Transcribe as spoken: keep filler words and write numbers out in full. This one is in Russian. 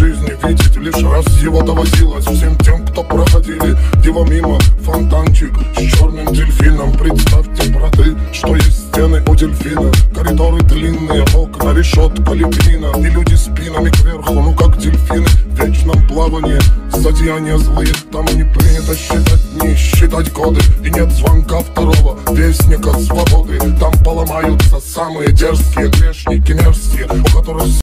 жизни видеть лишь раз его доводилось. Всем тем, кто проходили его мимо, фонтанчик с черным дельфином. Представьте, браты, что есть стены у дельфина, коридоры длинные, окна, решетка, лепнина, и люди спинами кверху, ну как дельфины в вечном плавании. Зодеяния злые, там не принято считать дни, считать годы, и нет звонка второго вестника свободы. Там поломаются самые дерзкие грешники мерзкие, у которых